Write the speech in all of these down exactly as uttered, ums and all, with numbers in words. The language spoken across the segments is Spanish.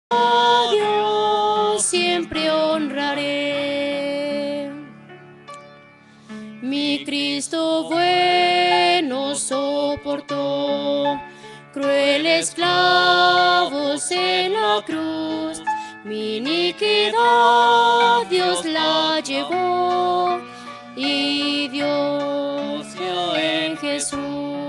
a Dios siempre honraré. Mi Cristo bueno soportó crueles clavos en la cruz. Mi iniquidad Dios la llevó y Dios dio en Jesús.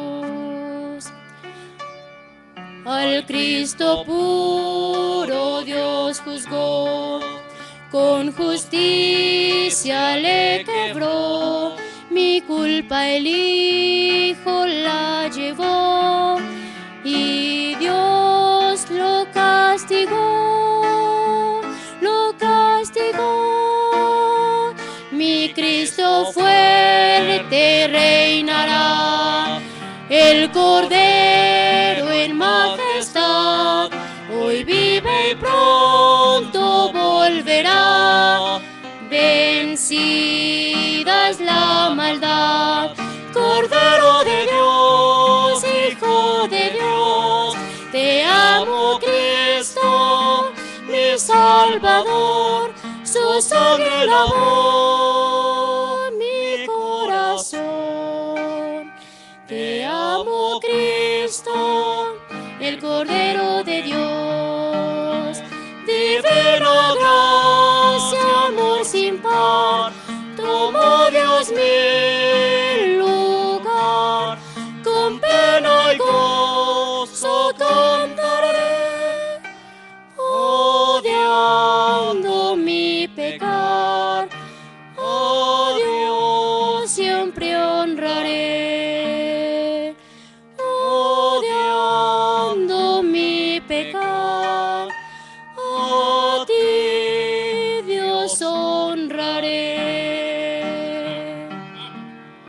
Al Cristo puro Dios juzgó, con justicia le quebró. Mi culpa el Hijo la llevó y Dios lo castigó, lo castigó. Mi Cristo fuerte reinará, el Cordero en majestad, hoy vive y pronto volverá. Vencida es la maldad, Cordero de Dios, Hijo de Dios, te amo Cristo, mi Salvador, su sangre lavó mi corazón. Te amo Cristo, el Cordero de Dios, divina gracia, amor sin par, tomó Dios mi lugar, con pena y gozo cantaré, odiando mi pecar, a Dios siempre honraré, odiando mi pecar, a ti Dios honraré.